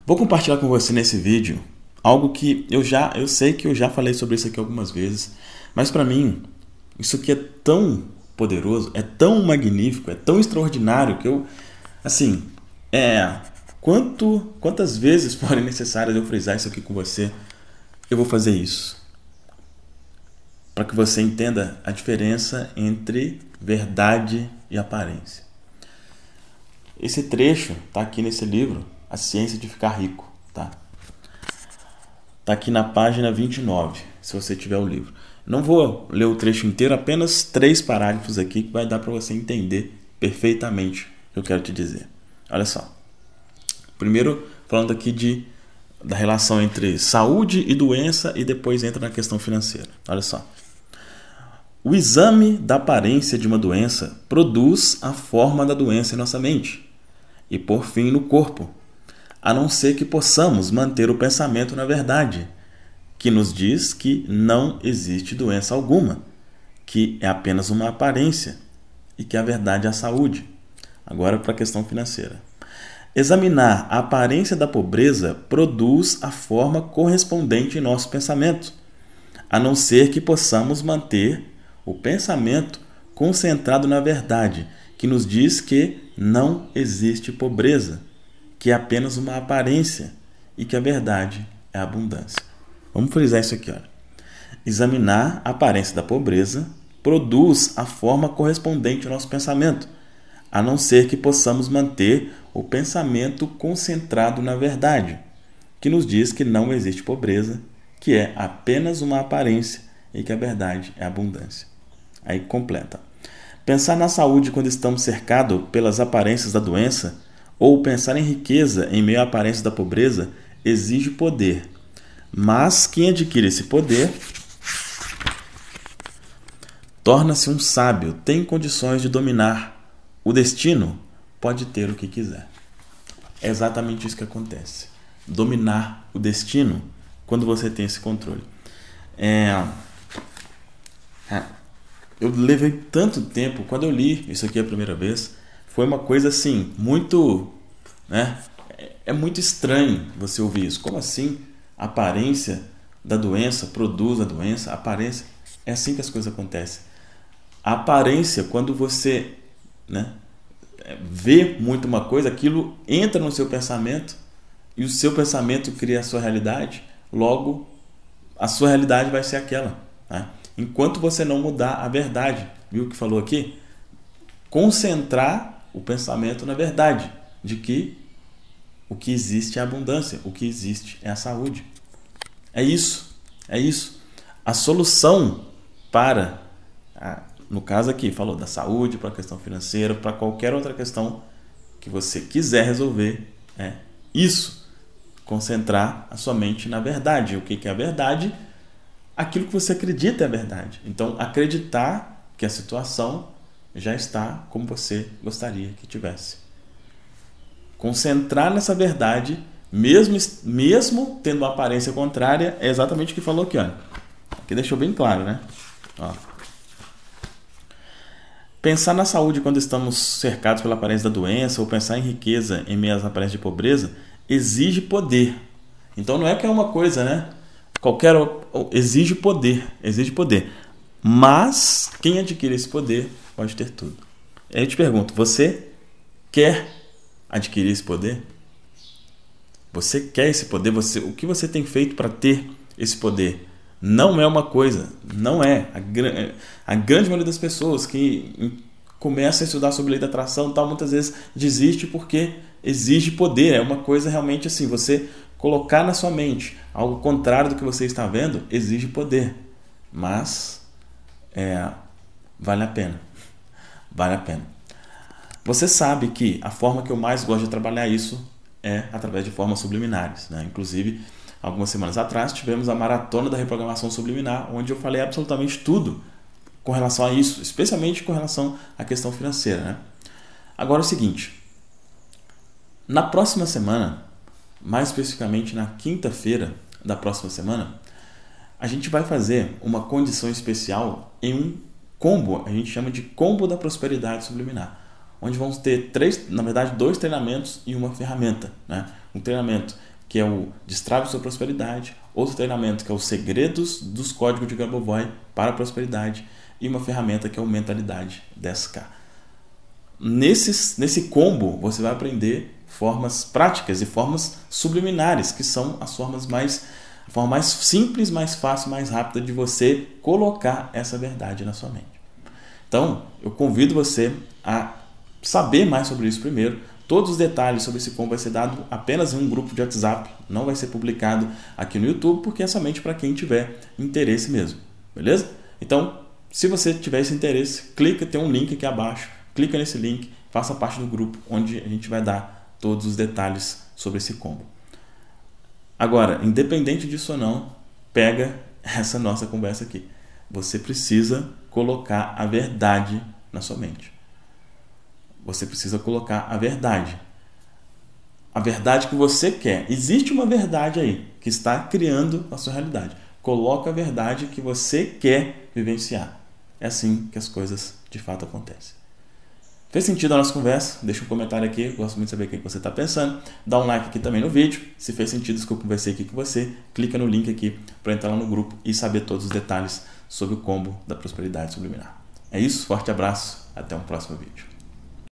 Vou compartilhar com você nesse vídeo algo que eu sei que eu já falei sobre isso aqui algumas vezes, mas para mim isso aqui é tão poderoso, é tão magnífico, é tão extraordinário que quantas vezes forem necessárias eu frisar isso aqui com você, eu vou fazer isso. Para que você entenda a diferença entre verdade e aparência. Esse trecho está aqui nesse livro, A Ciência de Ficar Rico. Tá aqui na página 29, se você tiver o livro. Não vou ler o trecho inteiro, apenas 3 parágrafos aqui que vai dar para você entender perfeitamente o que eu quero te dizer. Olha só. Primeiro, falando aqui da relação entre saúde e doença e depois entra na questão financeira. Olha só. O exame da aparência de uma doença produz a forma da doença em nossa mente e, por fim, no corpo, a não ser que possamos manter o pensamento na verdade, que nos diz que não existe doença alguma, que é apenas uma aparência e que a verdade é a saúde. Agora para a questão financeira. Examinar a aparência da pobreza produz a forma correspondente em nosso pensamento, a não ser que possamos manter o pensamento concentrado na verdade, que nos diz que não existe pobreza, que é apenas uma aparência e que a verdade é a abundância. Vamos frisar isso aqui. Olha. Examinar a aparência da pobreza produz a forma correspondente ao nosso pensamento, a não ser que possamos manter o pensamento concentrado na verdade, que nos diz que não existe pobreza, que é apenas uma aparência e que a verdade é a abundância. Aí completa. Pensar na saúde quando estamos cercados pelas aparências da doença ou pensar em riqueza em meio à aparência da pobreza exige poder. Mas quem adquire esse poder torna-se um sábio, tem condições de dominar o destino, pode ter o que quiser. É exatamente isso que acontece. Dominar o destino quando você tem esse controle. Eu levei tanto tempo, quando eu li isso aqui a primeira vez, foi uma coisa assim, muito, né? É muito estranho você ouvir isso. Como assim? A aparência da doença produz a doença? A aparência, é assim que as coisas acontecem. A aparência, quando você, né, vê muito uma coisa, aquilo entra no seu pensamento e o seu pensamento cria a sua realidade, logo a sua realidade vai ser aquela, né? Enquanto você não mudar a verdade, viu o que falou aqui? Concentrar o pensamento na verdade, de que o que existe é a abundância, o que existe é a saúde. É isso. A solução para, no caso aqui, falou da saúde, para a questão financeira, para qualquer outra questão que você quiser resolver, é isso. Concentrar a sua mente na verdade. O que é a verdade? Aquilo que você acredita é a verdade. Então, acreditar que a situação já está como você gostaria que tivesse. Concentrar nessa verdade, mesmo tendo uma aparência contrária, é exatamente o que falou aqui. Olha. Aqui deixou bem claro, né? Ó. Pensar na saúde quando estamos cercados pela aparência da doença ou pensar em riqueza em meio às aparências de pobreza exige poder. Então, não é que é uma coisa, né? Exige poder. Mas quem adquire esse poder pode ter tudo. Aí eu te pergunto, você quer adquirir esse poder? Você quer esse poder? O que você tem feito para ter esse poder? Não é uma coisa, não é. A grande maioria das pessoas que começam a estudar sobre lei da atração, muitas vezes desiste porque exige poder. É uma coisa realmente assim, você colocar na sua mente algo contrário do que você está vendo exige poder, mas vale a pena. Você sabe que a forma que eu mais gosto de trabalhar isso é através de formas subliminares, né? Inclusive, algumas semanas atrás tivemos a maratona da reprogramação subliminar, onde eu falei absolutamente tudo com relação a isso, especialmente com relação à questão financeira, né? Agora é o seguinte, na próxima semana, mais especificamente na quinta-feira da próxima semana, a gente vai fazer uma condição especial em um combo, a gente chama de combo da prosperidade subliminar, onde vamos ter 2 treinamentos e uma ferramenta, né? Um treinamento que é o Destrave Sua Prosperidade, outro treinamento que é os Segredos dos Códigos de Grabovoi para a Prosperidade e uma ferramenta que é o Mentalidade 10K. Nesse combo você vai aprender formas práticas e formas subliminares, que são as forma mais simples, mais fácil, mais rápida de você colocar essa verdade na sua mente. Então, eu convido você a saber mais sobre isso primeiro. Todos os detalhes sobre esse combo vai ser dado apenas em um grupo de WhatsApp, não vai ser publicado aqui no YouTube, porque é somente para quem tiver interesse mesmo, beleza? Então, se você tiver esse interesse, clica, tem um link aqui abaixo, clica nesse link, faça parte do grupo, onde a gente vai dar todos os detalhes sobre esse combo. Agora, independente disso ou não, pega essa nossa conversa aqui. Você precisa colocar a verdade na sua mente. Você precisa colocar a verdade. A verdade que você quer. Existe uma verdade aí que está criando a sua realidade. Coloca a verdade que você quer vivenciar. É assim que as coisas de fato acontecem. Fez sentido a nossa conversa? Deixa um comentário aqui, eu gosto muito de saber o que você está pensando. Dá um like aqui também no vídeo. Se fez sentido isso que eu conversei aqui com você, clica no link aqui para entrar lá no grupo e saber todos os detalhes sobre o combo da prosperidade subliminar. É isso, forte abraço, até um próximo vídeo.